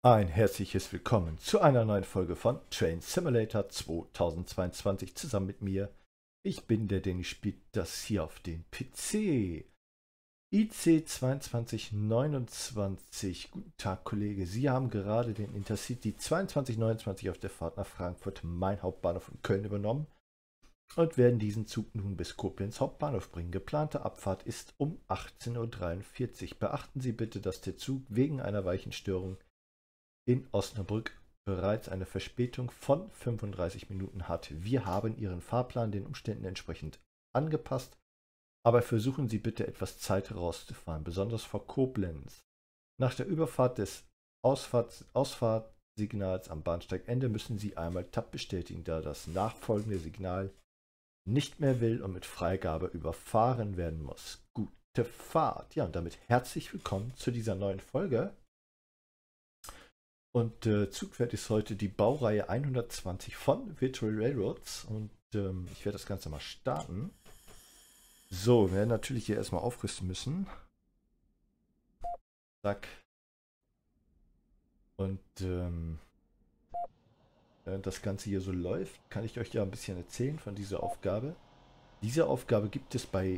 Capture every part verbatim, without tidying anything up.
Ein herzliches Willkommen zu einer neuen Folge von Train Simulator zweitausendzweiundzwanzig zusammen mit mir. Ich bin der, den ich spielt das hier auf den P C. I C zwei zwei neun neun. Guten Tag, Kollege. Sie haben gerade den Intercity zweiundzwanzig neunundzwanzig auf der Fahrt nach Frankfurt, Main Hauptbahnhof in Köln, übernommen und werden diesen Zug nun bis Koblenz Hauptbahnhof bringen. Geplante Abfahrt ist um achtzehn Uhr dreiundvierzig. Beachten Sie bitte, dass der Zug wegen einer Weichenstörung in Osnabrück bereits eine Verspätung von fünfunddreißig Minuten hat. Wir haben Ihren Fahrplan den Umständen entsprechend angepasst, aber versuchen Sie bitte etwas Zeit herauszufahren, besonders vor Koblenz. Nach der Überfahrt des Ausfahrts, Ausfahrtsignals am Bahnsteigende müssen Sie einmal Tab bestätigen, da das nachfolgende Signal nicht mehr will und mit Freigabe überfahren werden muss. Gute Fahrt! Ja, und damit herzlich willkommen zu dieser neuen Folge. Und äh, Zugpferd ist heute die Baureihe hundertzwanzig von Virtual Railroads. Und ähm, ich werde das Ganze mal starten. So, wir werden natürlich hier erstmal aufrüsten müssen. Zack. Und ähm, während das Ganze hier so läuft, kann ich euch ja ein bisschen erzählen von dieser Aufgabe. Diese Aufgabe gibt es bei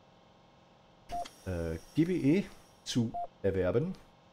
äh, G B E zu erwerben.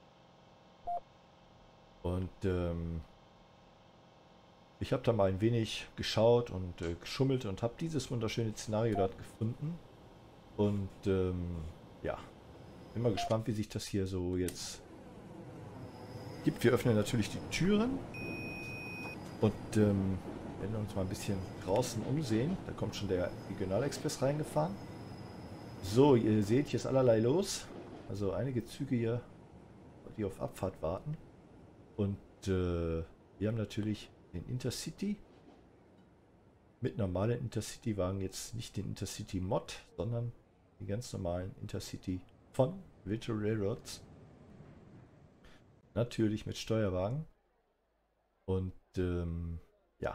Und ähm, ich habe da mal ein wenig geschaut und äh, geschummelt und habe dieses wunderschöne Szenario dort gefunden. Und ähm, ja, bin mal gespannt, wie sich das hier so jetzt gibt. Wir öffnen natürlich die Türen und ähm, werden uns mal ein bisschen draußen umsehen. Da kommt schon der Regionalexpress reingefahren. So, ihr seht, hier ist allerlei los. Also einige Züge hier, die auf Abfahrt warten. Und äh, wir haben natürlich den Intercity mit normalen Intercity-Wagen, jetzt nicht den Intercity Mod, sondern den ganz normalen Intercity von Virtual Railroads. Natürlich mit Steuerwagen. Und ähm, ja,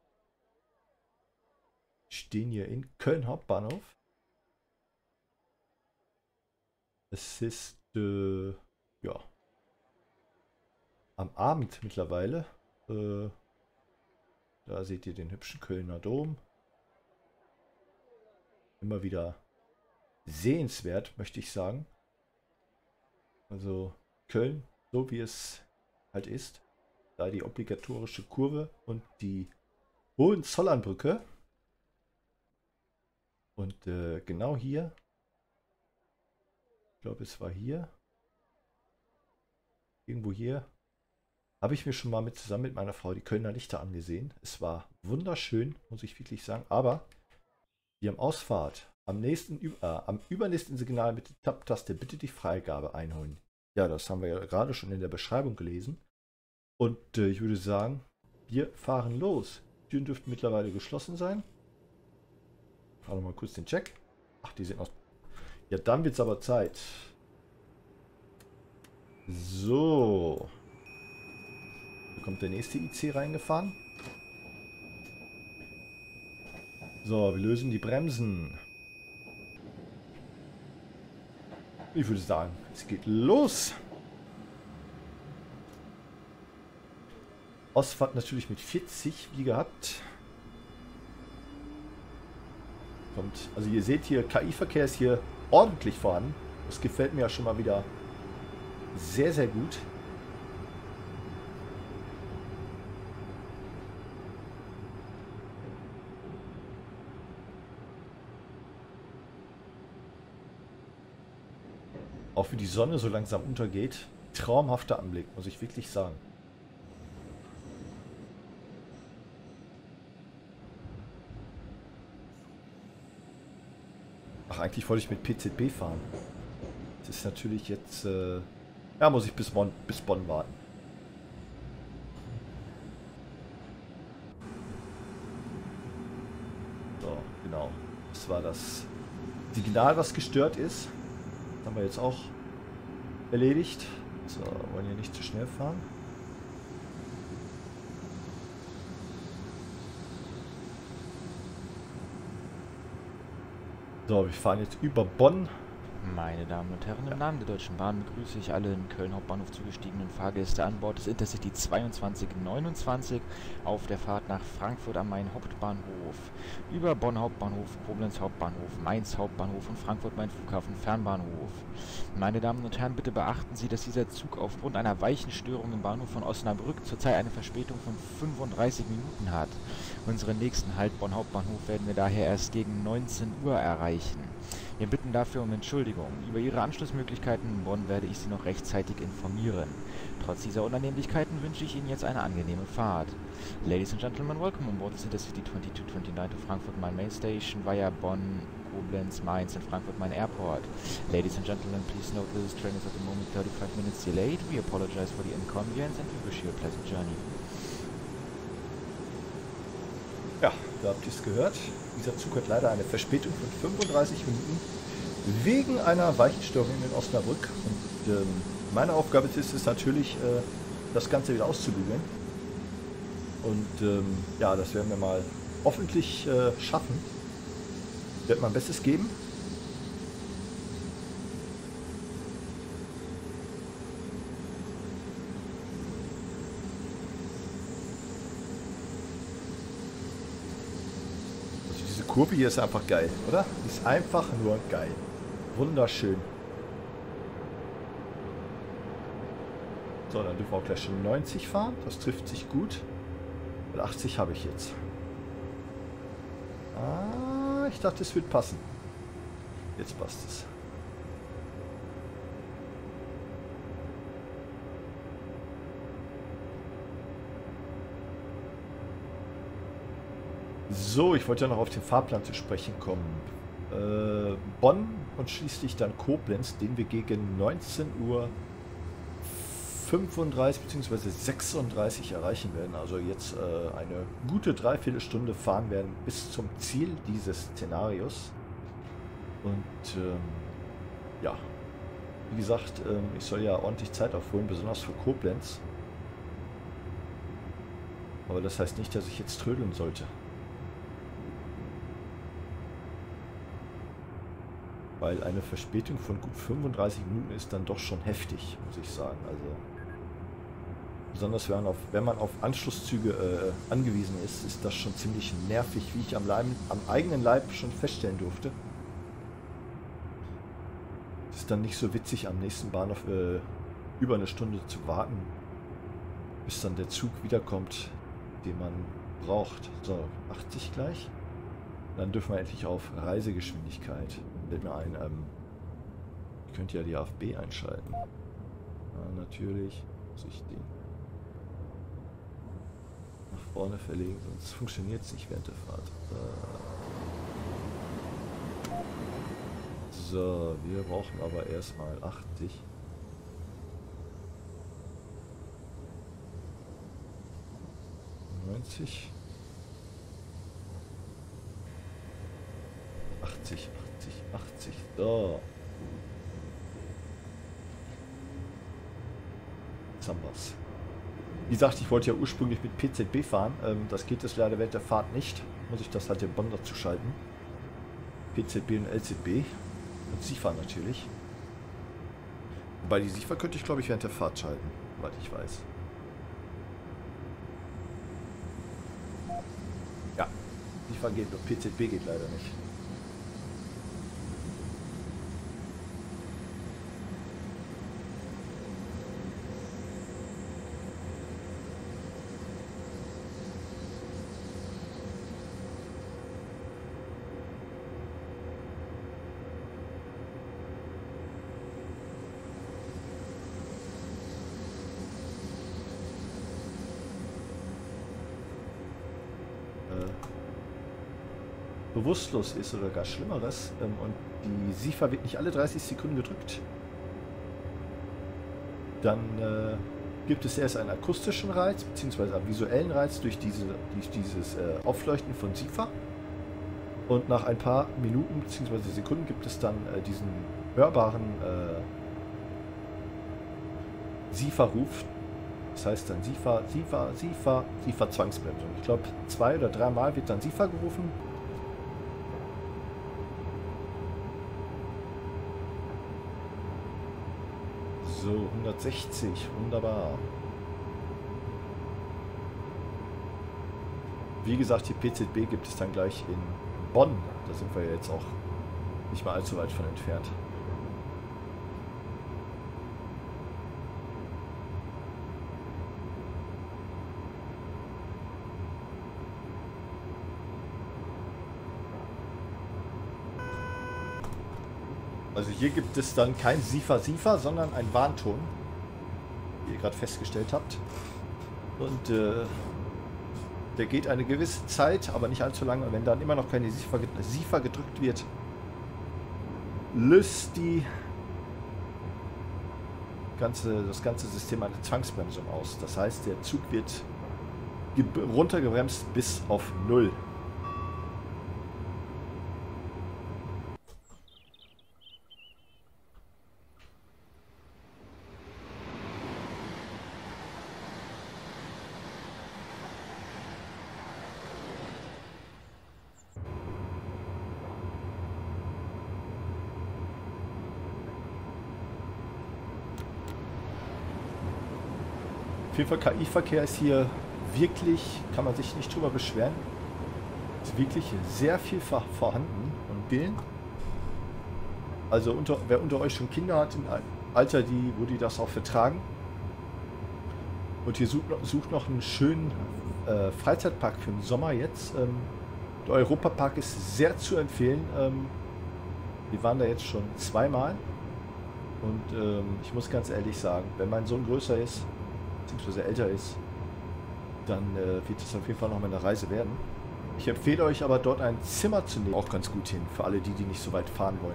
stehen hier in Köln Hauptbahnhof. Es ist äh, ja am Abend mittlerweile. Äh, da seht ihr den hübschen Kölner Dom. Immer wieder sehenswert, möchte ich sagen. Also Köln, so wie es halt ist. Da die obligatorische Kurve und die Hohenzollernbrücke. Und äh, genau hier, ich glaube es war hier, irgendwo hier, habe ich mir schon mal mit zusammen mit meiner Frau die Kölner Lichter angesehen. Es war wunderschön, muss ich wirklich sagen. Aber wir haben Ausfahrt. Am nächsten, äh, am übernächsten Signal mit der Tab-Taste bitte die Freigabe einholen. Ja, das haben wir ja gerade schon in der Beschreibung gelesen. Und äh, ich würde sagen, wir fahren los. Die Türen dürften mittlerweile geschlossen sein. Ich fahre nochmal kurz den Check. Ach, die sind noch. Ja, dann wird es aber Zeit. So. Kommt der nächste I C reingefahren. So, wir lösen die Bremsen. Ich würde sagen, es geht los. Ausfahrt natürlich mit vierzig, wie gehabt. Kommt, also ihr seht hier, K I-Verkehr ist hier ordentlich vorhanden. Das gefällt mir ja schon mal wieder sehr, sehr gut. Auch wie die Sonne so langsam untergeht. Traumhafter Anblick, muss ich wirklich sagen. Ach, eigentlich wollte ich mit P Z B fahren. Das ist natürlich jetzt... Äh, ja, muss ich bis Bonn, bis Bonn warten. So, genau. Das war das Signal, was gestört ist. Haben wir jetzt auch erledigt. So, wollen hier nicht zu schnell fahren. So, wir fahren jetzt über Bonn Meine Damen und Herren, Ja. im Namen der Deutschen Bahn begrüße ich alle in Köln Hauptbahnhof zugestiegenen Fahrgäste an Bord des Intercity zweiundzwanzig neunundzwanzig auf der Fahrt nach Frankfurt am Main Hauptbahnhof über Bonn Hauptbahnhof, Koblenz Hauptbahnhof, Mainz Hauptbahnhof und Frankfurt Main Flughafen Fernbahnhof. Meine Damen und Herren, bitte beachten Sie, dass dieser Zug aufgrund einer Weichenstörung im Bahnhof von Osnabrück zurzeit eine Verspätung von fünfunddreißig Minuten hat. Unseren nächsten Halt Bonn Hauptbahnhof werden wir daher erst gegen neunzehn Uhr erreichen. Wir bitten dafür um Entschuldigung. Über Ihre Anschlussmöglichkeiten in Bonn werde ich Sie noch rechtzeitig informieren. Trotz dieser Unannehmlichkeiten wünsche ich Ihnen jetzt eine angenehme Fahrt. Ladies and Gentlemen, welcome on board the Intercity twenty-two twenty-nine to Frankfurt Main Main Station via Bonn, Koblenz, Mainz and Frankfurt Main Airport. Ladies and gentlemen, please note that this train is at the moment thirty-five minutes delayed. We apologize for the inconvenience and we wish you a pleasant journey. Ja, da habt ihr es gehört. Dieser Zug hat leider eine Verspätung von fünfunddreißig Minuten wegen einer Weichenstörung in Osnabrück. Und ähm, meine Aufgabe ist es natürlich, äh, das Ganze wieder auszubügeln. Und ähm, ja, das werden wir mal hoffentlich äh, schaffen. Ich werde mein Bestes geben. Die Kurve hier ist einfach geil, oder? Die ist einfach nur geil. Wunderschön. So, dann dürfen wir auch gleich schon neunzig fahren. Das trifft sich gut. Und achtzig habe ich jetzt. Ah, ich dachte, es wird passen. Jetzt passt es. So, ich wollte ja noch auf den Fahrplan zu sprechen kommen. Äh, Bonn und schließlich dann Koblenz, den wir gegen neunzehn Uhr fünfunddreißig bzw. sechsunddreißig erreichen werden. Also jetzt äh, eine gute Dreiviertelstunde fahren werden bis zum Ziel dieses Szenarios. Und ähm, ja, wie gesagt, ähm, ich soll ja ordentlich Zeit aufholen, besonders für Koblenz. Aber das heißt nicht, dass ich jetzt trödeln sollte. Weil eine Verspätung von gut fünfunddreißig Minuten ist dann doch schon heftig, muss ich sagen. Also besonders wenn man auf, wenn man auf Anschlusszüge äh, angewiesen ist, ist das schon ziemlich nervig, wie ich am, Leib, am eigenen Leib schon feststellen durfte. Es ist dann nicht so witzig, am nächsten Bahnhof äh, über eine Stunde zu warten, bis dann der Zug wiederkommt, den man braucht. So, achtzig gleich. Dann dürfen wir endlich auf Reisegeschwindigkeit. Fällt mir ein, ähm, ich könnte ja die A F B einschalten. Ja, natürlich muss ich den nach vorne verlegen, sonst funktioniert es nicht während der Fahrt. So, wir brauchen aber erstmal achtzig. neunzig. achtzig, achtzig, achtzig. So. Jetzt haben wir's. Wie gesagt, ich wollte ja ursprünglich mit P Z B fahren. Ähm, das geht jetzt leider während der Fahrt nicht. Muss ich das halt in Bonn dazu schalten. P Z B und L Z B. Und SIFA natürlich. Wobei die SIFA könnte ich, glaube ich, während der Fahrt schalten. Soweit ich weiß. Ja. SIFA geht, nur P Z B geht leider nicht. bewusstlos ist oder gar Schlimmeres ähm, und die SIFA wird nicht alle dreißig Sekunden gedrückt, dann äh, gibt es erst einen akustischen Reiz bzw. einen visuellen Reiz durch, diese, durch dieses äh, Aufleuchten von SIFA und nach ein paar Minuten bzw. Sekunden gibt es dann äh, diesen hörbaren äh, SIFA-Ruf. Das heißt dann SIFA, SIFA, SIFA, SIFA Zwangsbremsung. Ich glaube, zwei oder dreimal wird dann SIFA gerufen. So, hundertsechzig, wunderbar. Wie gesagt, die P Z B gibt es dann gleich in Bonn. Da sind wir jetzt auch nicht mal allzu weit von entfernt. Also hier gibt es dann kein Siefer-Siefer, sondern ein Warnton, wie ihr gerade festgestellt habt. Und äh, der geht eine gewisse Zeit, aber nicht allzu lange. Und wenn dann immer noch keine Siefer, Siefer gedrückt wird, löst die ganze, das ganze System eine Zwangsbremsung aus. Das heißt, der Zug wird runtergebremst bis auf null. Auf jeden Fall K I-Verkehr ist hier wirklich, kann man sich nicht drüber beschweren, ist wirklich sehr viel vorhanden und Willen. Also unter, wer unter euch schon Kinder hat im Alter, die, wo die das auch vertragen und hier sucht, sucht noch einen schönen äh, Freizeitpark für den Sommer jetzt. Ähm, der Europapark ist sehr zu empfehlen. Ähm, wir waren da jetzt schon zweimal und ähm, ich muss ganz ehrlich sagen, wenn mein Sohn größer ist, beziehungsweise älter ist, dann äh, wird es auf jeden Fall noch mal eine Reise werden. Ich empfehle euch aber dort ein Zimmer zu nehmen, auch ganz gut hin, für alle die, die nicht so weit fahren wollen.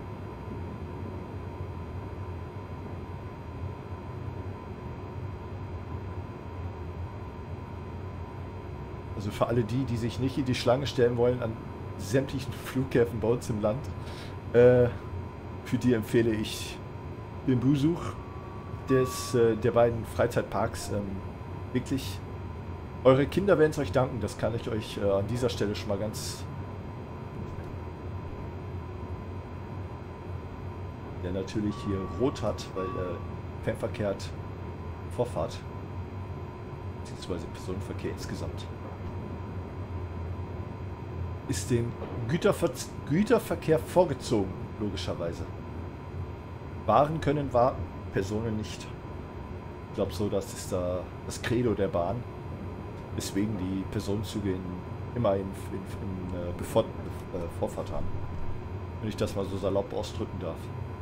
Also für alle die, die sich nicht in die Schlange stellen wollen an sämtlichen Flughäfen bei uns im Land, äh, für die empfehle ich den Besuch des, äh, der beiden Freizeitparks. Ähm, wirklich, eure Kinder werden es euch danken, das kann ich euch äh, an dieser Stelle schon mal ganz... Der natürlich hier rot hat, weil äh, Fernverkehr hat Vorfahrt, beziehungsweise Personenverkehr insgesamt. Ist dem Güterver Güterverkehr vorgezogen, logischerweise. Waren können warten, Personen nicht. Ich glaube so, das ist da das Credo der Bahn, weswegen die Personenzüge in, immer in, in, in äh, Bevor äh, Vorfahrt haben. Wenn ich das mal so salopp ausdrücken darf.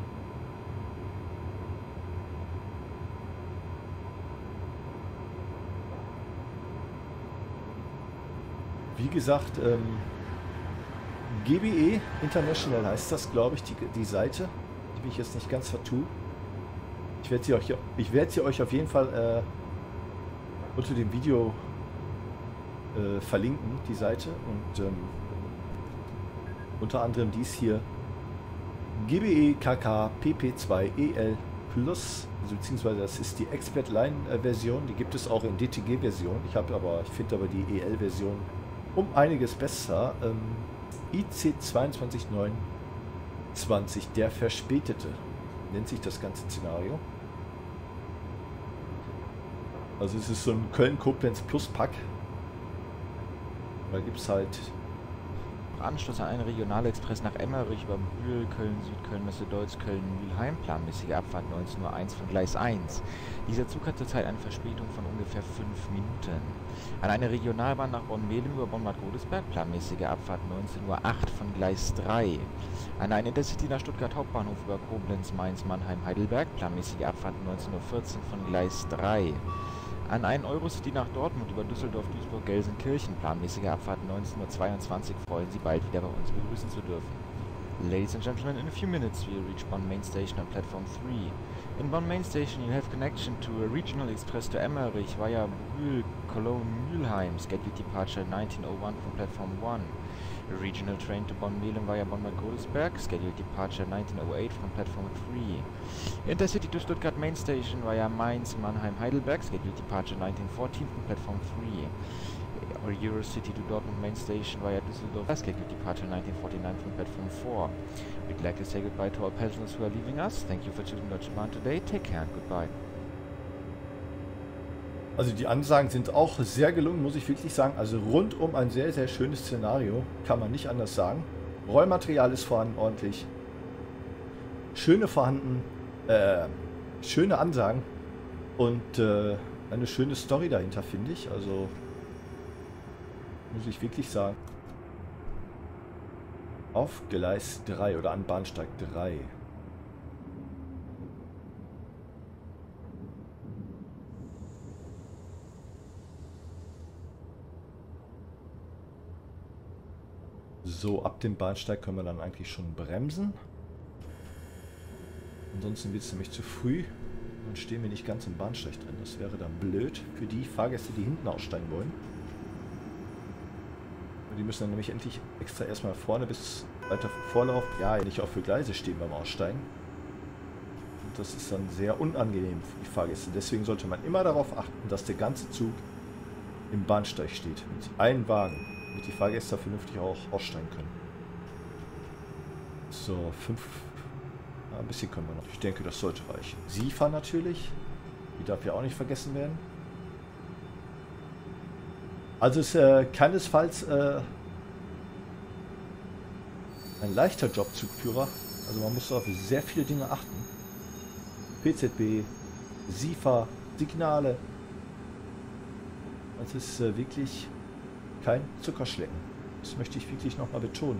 Wie gesagt, ähm, G B E International heißt das, glaube ich, die, die Seite, die ich jetzt nicht ganz vertue. Ich werde sie euch, ich werde sie euch auf jeden Fall äh, unter dem Video äh, verlinken, die Seite. Und ähm, unter anderem dies hier, G B E K K P P zwei E L Plus, also beziehungsweise das ist die Expert Line Version, die gibt es auch in D T G Version. Ich habe aber, ich finde aber die E L Version um einiges besser. Ähm, I C zwei zwei neun zwanzig, der Verspätete, nennt sich das ganze Szenario. Also es ist so ein Köln-Koblenz-Plus-Pack. Da gibt es halt Anschluss an einen Regionalexpress nach Emmerich über Bühl, Köln, Südköln, Messe-Deutz, Köln, Mülheim, planmäßige Abfahrt neunzehn Uhr eins von Gleis eins. Dieser Zug hat zurzeit eine Verspätung von ungefähr fünf Minuten. An eine Regionalbahn nach Bonn-Melem über Bonn-Bad Godesberg, planmäßige Abfahrt neunzehn Uhr acht von Gleis drei. An eine Intercity nach Stuttgart Hauptbahnhof über Koblenz, Mainz, Mannheim, Heidelberg, planmäßige Abfahrt neunzehn Uhr vierzehn von Gleis drei. An einen Eurocity nach Dortmund über Düsseldorf, Duisburg, Gelsenkirchen, planmäßige Abfahrt neunzehn Uhr zweiundzwanzig, freuen Sie bald wieder bei uns begrüßen zu dürfen. Ladies and gentlemen, in a few minutes we'll reach Bonn Main Station on platform three. In Bonn Main Station you'll have connection to a regional express to Emmerich via Bühl, Cologne, Mülheim, scheduled departure nineteen oh one from platform one. A regional train to Bonn-Melem via Bonn-Bad Godesberg, scheduled departure nineteen oh eight from platform three. Intercity to Stuttgart Main Station via Mainz, Mannheim, Heidelberg, scheduled departure nineteen fourteen from platform three. Eurocity to Dortmund main station via Düsseldorf. Scheduled departure nineteen forty-nine from platform four. We'd like to say goodbye to all passengers who are leaving us. Thank you for choosing Deutsche Bahn today. Take care and goodbye. Also die Ansagen sind auch sehr gelungen, muss ich wirklich sagen. Also rundum ein sehr, sehr schönes Szenario. Kann man nicht anders sagen. Rollmaterial ist vorhanden, ordentlich. Schöne vorhanden. Äh, schöne Ansagen. Und äh, eine schöne Story dahinter, finde ich. Also muss ich wirklich sagen. Auf Gleis drei oder an Bahnsteig drei. So, ab dem Bahnsteig können wir dann eigentlich schon bremsen. Ansonsten wird es nämlich zu früh. Dann stehen wir nicht ganz im Bahnsteig drin. Das wäre dann blöd für die Fahrgäste, die hinten aussteigen wollen. Die müssen dann nämlich endlich extra erstmal vorne bis weiter Vorlauf. Ja, nicht auf für Gleise stehen beim Aussteigen. Und das ist dann sehr unangenehm für die Fahrgäste. Deswegen sollte man immer darauf achten, dass der ganze Zug im Bahnsteig steht. Mit allen Wagen. Damit die Fahrgäste vernünftig auch aussteigen können. So, fünf. Ja, ein bisschen können wir noch. Ich denke, das sollte reichen. SIFA natürlich. Die darf ja auch nicht vergessen werden. Also ist äh, keinesfalls äh, ein leichter Job, Zugführer. Also man muss auf sehr viele Dinge achten. P Z B, SIFA, Signale. Das ist äh, wirklich kein Zuckerschlecken. Das möchte ich wirklich nochmal betonen.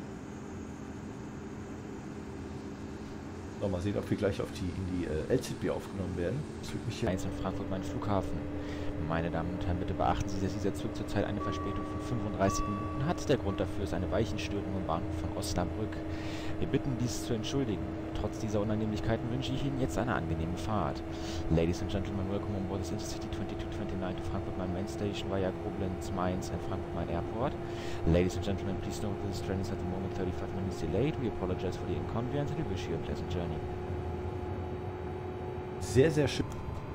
So, mal sehen, ob wir gleich auf die, in die äh, L Z B aufgenommen werden. Das wird mich hier eins in Frankfurt, mein Flughafen. Meine Damen und Herren, bitte beachten Sie, dass dieser Zug zurzeit eine Verspätung von fünfunddreißig Minuten hat. Der Grund dafür ist eine Weichenstörung im Bahnhof von Osnabrück. Wir bitten, dies zu entschuldigen. Trotz dieser Unannehmlichkeiten wünsche ich Ihnen jetzt eine angenehme Fahrt. Ladies and gentlemen, welcome on board this Intercity twenty-two twenty-nine to Frankfurt Main main station via Koblenz, Mainz and Frankfurt Main Airport. Ladies and gentlemen, please note that this train is at the moment thirty-five minutes delayed. We apologize for the inconvenience and we wish you a pleasant journey. sehr, sehr schön.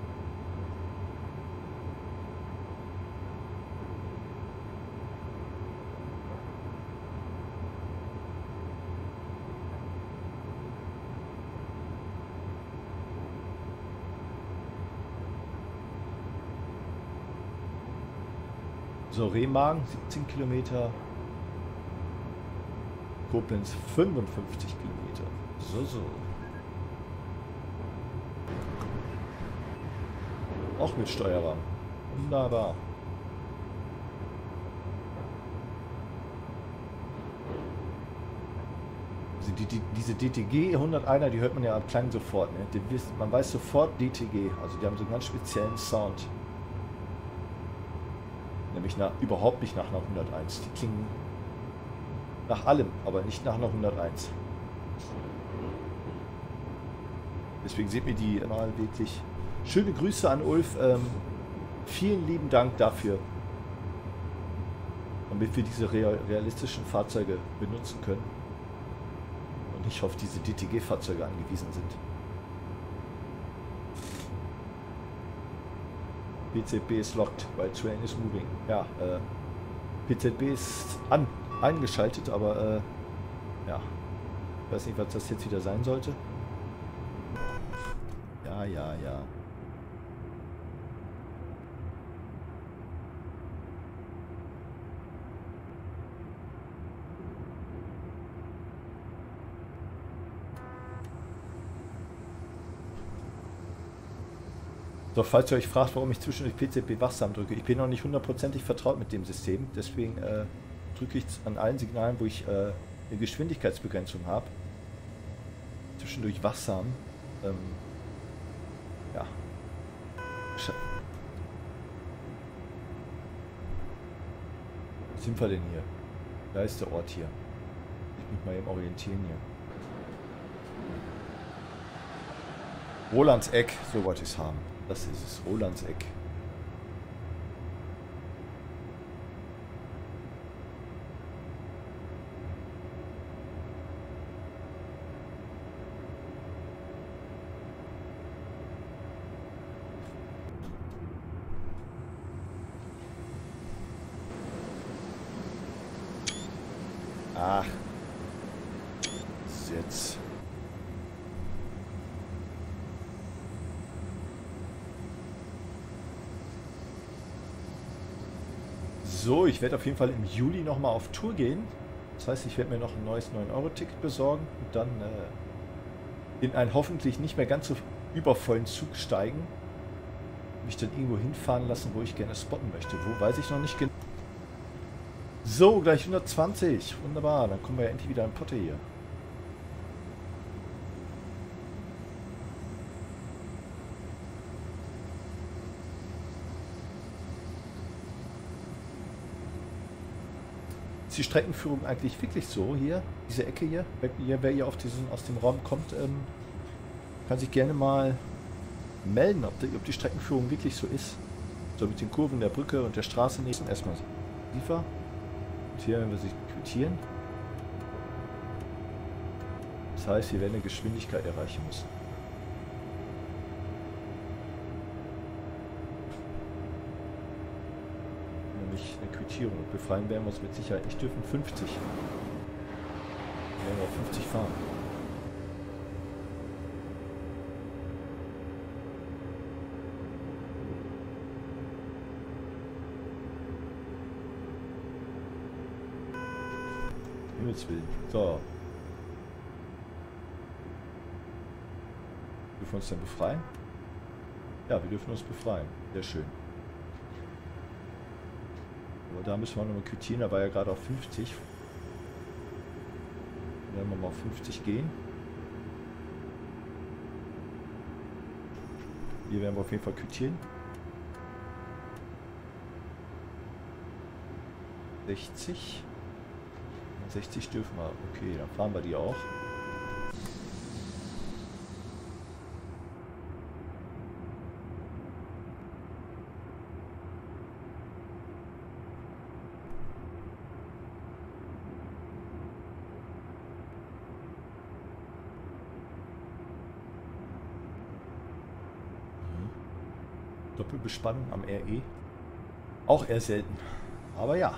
So, Remagen siebzehn Kilometer, Koblenz fünfundfünfzig Kilometer. So, so. Auch mit Steuerrahmen. Wunderbar. Also die, die, diese D T G hunderteiner, die hört man ja am Klang sofort. Ne? Die, man weiß sofort D T G. Also die haben so einen ganz speziellen Sound. Nämlich nach, überhaupt nicht nach einer hunderteins. Die klingen nach allem, aber nicht nach einer hunderteins. Deswegen sind mir die mal wirklich... Schöne Grüße an Ulf. Ähm, vielen lieben Dank dafür. Damit wir diese real, realistischen Fahrzeuge benutzen können. Und nicht auf diese D T G-Fahrzeuge angewiesen sind. P Z B ist locked, weil Train is moving. Ja, äh, P Z B ist an, eingeschaltet, aber äh, ja, ich weiß nicht, was das jetzt wieder sein sollte. Ja, ja, ja. So, falls ihr euch fragt, warum ich zwischendurch P Z B wachsam drücke, ich bin noch nicht hundertprozentig vertraut mit dem System, deswegen äh, drücke ich an allen Signalen, wo ich äh, eine Geschwindigkeitsbegrenzung habe, zwischendurch wachsam. Ähm, ja. Sch Wo sind wir denn hier? Da ist der Ort hier. Ich muss mal eben orientieren hier. Rolandseck, so wollte ich es haben. Das ist es, Rolandseck. Ach. Jetzt. So, ich werde auf jeden Fall im Juli nochmal auf Tour gehen. Das heißt, ich werde mir noch ein neues neun Euro Ticket besorgen und dann äh, in einen hoffentlich nicht mehr ganz so übervollen Zug steigen. Mich dann irgendwo hinfahren lassen, wo ich gerne spotten möchte. Wo, weiß ich noch nicht genau. So, gleich hundertzwanzig. Wunderbar, dann kommen wir ja endlich wieder an Potte hier. Ist die Streckenführung eigentlich wirklich so hier? Diese Ecke hier? Wer, wer hier auf diesen, aus dem Raum kommt, ähm, kann sich gerne mal melden, ob die, ob die Streckenführung wirklich so ist. So mit den Kurven der Brücke und der Straße nächsten. Erstmal tiefer. Und hier werden wir sie quittieren. Das heißt, wir werden eine Geschwindigkeit erreichen müssen. Nämlich eine Quittierung. Und befreien werden wir uns mit Sicherheit nicht dürfen. fünfzig. Wir werden auf fünfzig fahren. Willen. So. Dürfen wir uns dann befreien? Ja, wir dürfen uns befreien. Sehr schön. Aber da müssen wir nochmal quittieren. Da war ja gerade auf fünfzig. Dann werden wir mal auf fünfzig gehen. Hier werden wir auf jeden Fall quittieren. sechzig. sechzig dürfen wir. Okay, dann fahren wir die auch. Mhm. Doppelbespannung am R E. Auch eher selten. Aber ja.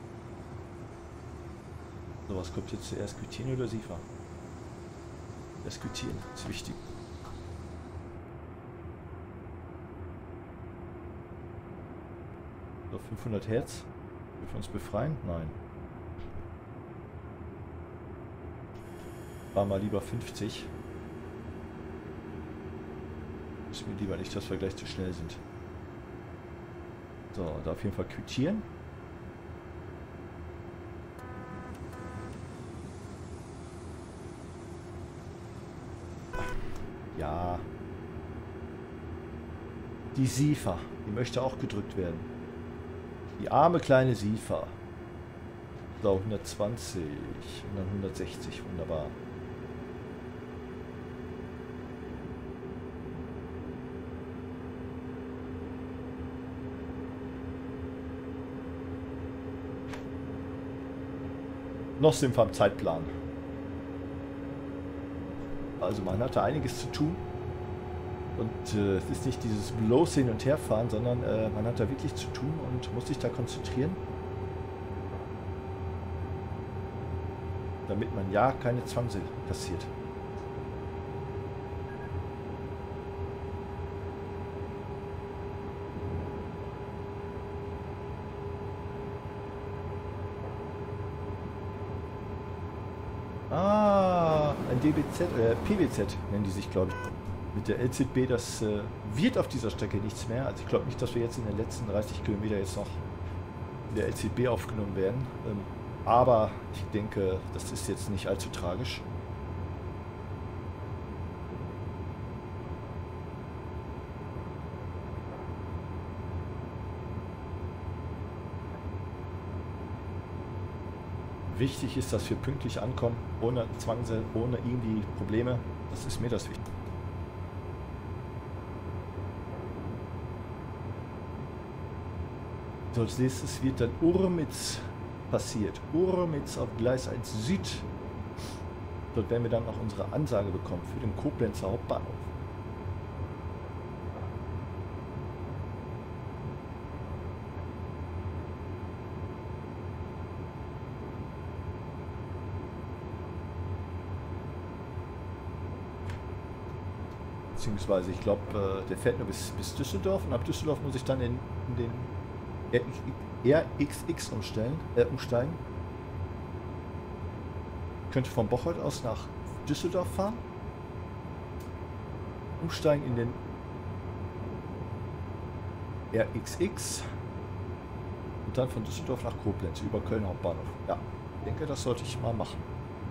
So, was kommt jetzt zuerst? Quittieren oder Siefer? Das Quittieren ist wichtig. So, fünfhundert Hertz. Dürfen wir uns befreien? Nein. War mal lieber fünfzig. Ist mir lieber nicht, dass wir gleich zu schnell sind. So, da auf jeden Fall quittieren. Ja. Die Siefer, die möchte auch gedrückt werden. Die arme kleine Siefer. So, hundertzwanzig und dann hundertsechzig, wunderbar. Noch sind wir am Zeitplan. Also man hatte einiges zu tun und äh, es ist nicht dieses bloß hin und her fahren, sondern äh, man hat da wirklich zu tun und muss sich da konzentrieren, damit man ja keine Zwanze kassiert. Ah, ein D B Z, äh, P W Z nennen die sich, glaube ich. Mit der L Z B, das äh, wird auf dieser Strecke nichts mehr. Also ich glaube nicht, dass wir jetzt in den letzten dreißig Kilometern jetzt noch in der L Z B aufgenommen werden. Ähm, aber ich denke, das ist jetzt nicht allzu tragisch. Wichtig ist, dass wir pünktlich ankommen, ohne Zwangse, ohne irgendwie Probleme. Das ist mir das wichtig. So, als nächstes wird dann Urmitz passiert. Urmitz auf Gleis eins Süd. Dort werden wir dann auch unsere Ansage bekommen für den Koblenzer Hauptbahnhof. beziehungsweise ich glaube, äh, der fährt nur bis, bis Düsseldorf und ab Düsseldorf muss ich dann in, in den R X X umstellen, äh, umsteigen. Ich könnte von Bocholt aus nach Düsseldorf fahren, umsteigen in den R X X und dann von Düsseldorf nach Koblenz über Köln Hauptbahnhof. Ja, ich denke, das sollte ich mal machen.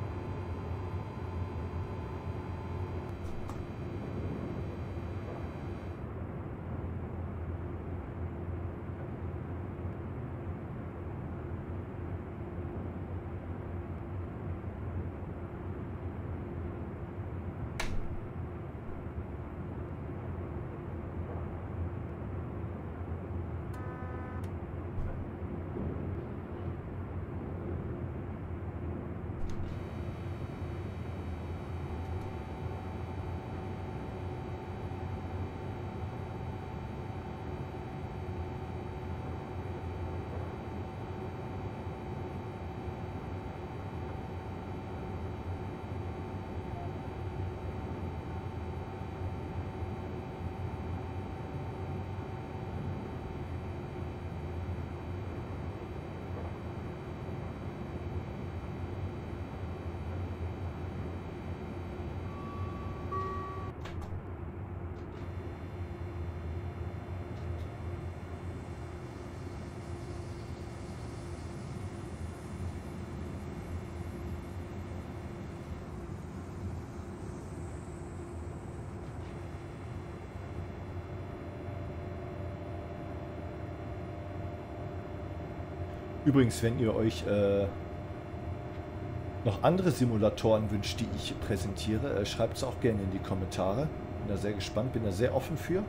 Übrigens, wenn ihr euch äh, noch andere Simulatoren wünscht, die ich präsentiere, äh, schreibt es auch gerne in die Kommentare. Bin da sehr gespannt, bin da sehr offen für.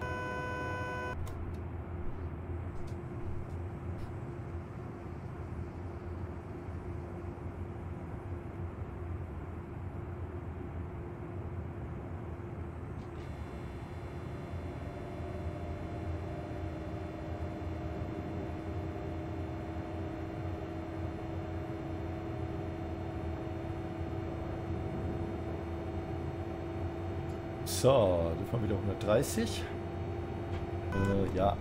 So, das waren wieder hundertdreißig. Äh, ja.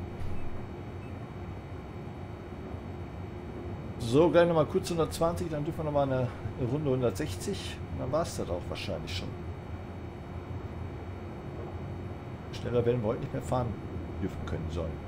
So, gleich nochmal kurz hundertzwanzig, dann dürfen wir nochmal eine, eine Runde hundertsechzig. Und dann war es das auch wahrscheinlich schon. Schneller werden wir heute nicht mehr fahren dürfen können sollen.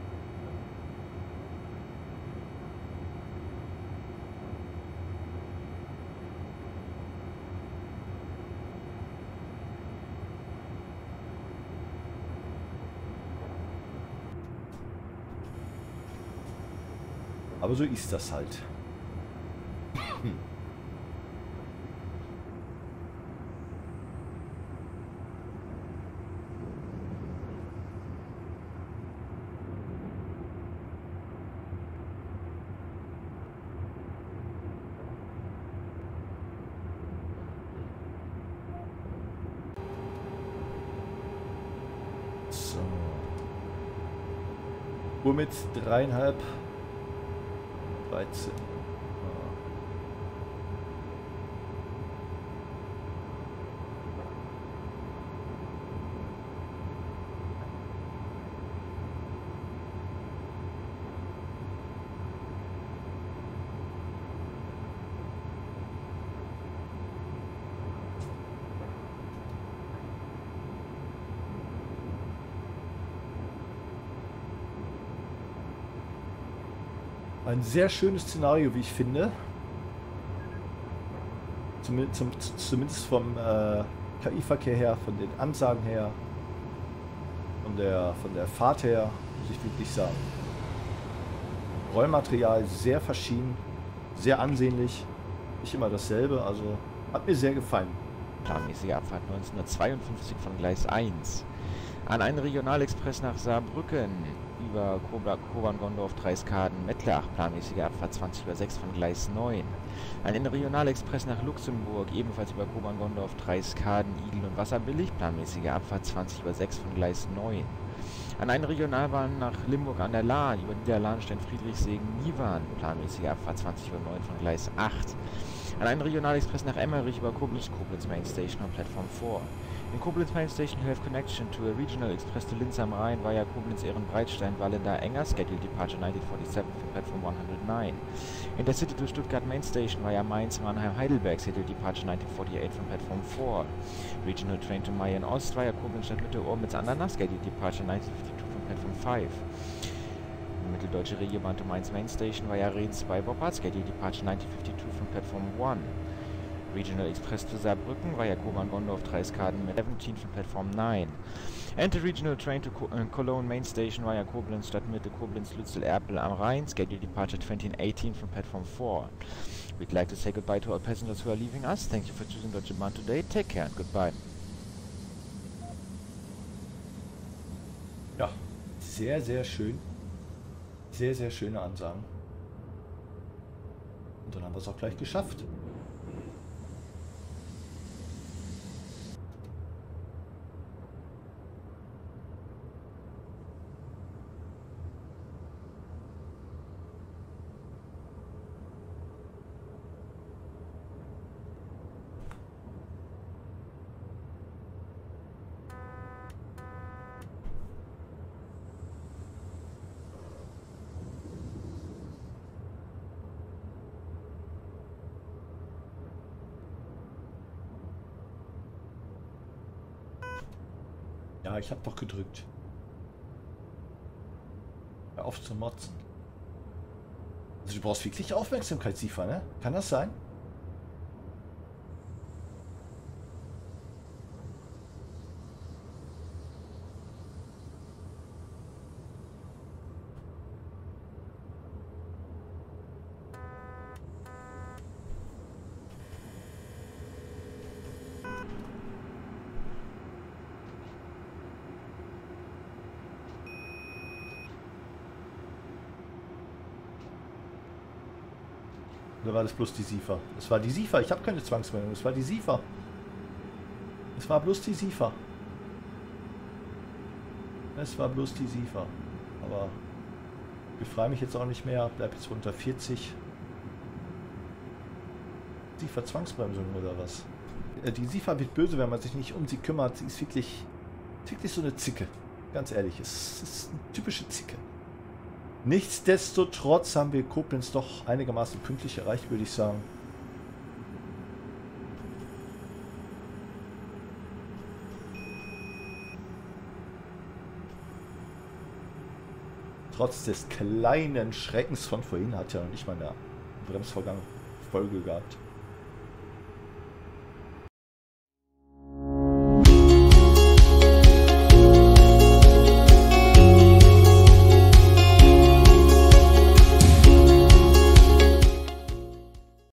Aber so ist das halt. Hm. So. Womit dreieinhalb dreizehn. Ein sehr schönes Szenario, wie ich finde. Zumindest, zum, zumindest vom äh, K I-Verkehr her, von den Ansagen her, von der, von der Fahrt her, muss ich wirklich sagen. Rollmaterial sehr verschieden, sehr ansehnlich, nicht immer dasselbe, also hat mir sehr gefallen. Planmäßige Abfahrt neunzehnhundertzweiundfünfzig von Gleis eins. An einen Regionalexpress nach Saarbrücken über Kobern-Gondorf, Dreiskaden, Mettlach, planmäßige Abfahrt zwanzig Uhr sechs von Gleis neun. An einen Regionalexpress nach Luxemburg, ebenfalls über Kobern-Gondorf, Dreiskaden, Igel und Wasserbillig, planmäßige Abfahrt zwanzig Uhr sechs von Gleis neun. An eine Regionalbahn nach Limburg an der Lahn, über Niederlahnstein, Friedrichsegen, Niwan, planmäßige Abfahrt zwanzig Uhr neun von Gleis acht. An einen Regionalexpress nach Emmerich über Koblenz, Koblenz Main Station und Plattform vier. In Koblenz Main Station, you have connection to a regional express to Linz am Rhein via Koblenz Ehrenbreitstein, Wallender Enger, scheduled departure nineteen forty-seven for platform one hundred nine. Intercity to Stuttgart Main Station via Mainz, Mannheim, Heidelberg, scheduled departure nineteen forty-eight from platform four. Regional train to Mayen Ost via Koblenz Stadtmitte Ormitz Andernach, scheduled departure nineteen fifty-two from platform five. Mitteldeutsche Regiobahn to Mainz Main Station via Rehns bei Boppard, scheduled departure nineteen fifty-two from platform one. Regional Express to Saarbrücken via Kobern-Gondorf Dreiskaden mit seventeen from platform nine. And a regional train to Co uh, Cologne Main Station via Koblenz Stadtmitte Koblenz Lützel-Erpel am Rhein, scheduled departure twenty eighteen from platform four. We'd like to say goodbye to all passengers who are leaving us. Thank you for choosing Deutsche Bahn today. Take care and goodbye. Ja, sehr, sehr schön. Sehr, sehr schöne Ansagen. Und dann haben wir es auch gleich geschafft. Ja, ich hab doch gedrückt. Hör auf zu motzen. Also du brauchst wirklich Aufmerksamkeit, Sifa, ne? Kann das sein? Oder war das bloß die Sifa? Es war die Sifa. Ich habe keine Zwangsmeldung. Es war die Sifa. Es war bloß die Sifa. Es war bloß die Sifa. Aber ich befreie mich jetzt auch nicht mehr. Bleib jetzt unter vierzig. Sifa Zwangsbremsung oder was? Die Sifa wird böse, wenn man sich nicht um sie kümmert. Sie ist wirklich, wirklich so eine Zicke. Ganz ehrlich. Es ist eine typische Zicke. Nichtsdestotrotz haben wir Koblenz doch einigermaßen pünktlich erreicht, würde ich sagen. Trotz des kleinen Schreckens von vorhin hat ja noch nicht mal der Bremsvorgang Folge gehabt.